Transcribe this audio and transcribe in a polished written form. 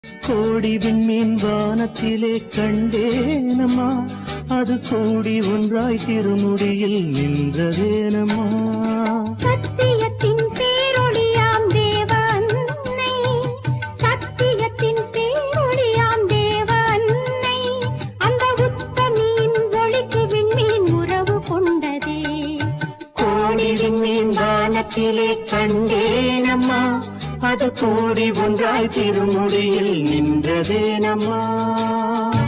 கோடி விண்மீன் வானத்திலே கண்டேனம்மா, அது கோடி ஒன்றாய் திருமுடியில் நின்றதேனம்மா. சத்தியத்தின் பேரொளியாம் தேவ அன்னை, சத்தியத்தின் பேரொளியாம் தேவ அன்னை, அந்த உத்தமியின் ஒளிக்கு விண்மீன் உறவு கொண்டதே. கோடி விண்மீன் வானத்திலே கண்டேனம்மா, அது கோடி ஒன்றாய் திருமுடியில் நின்றதேனம்மா.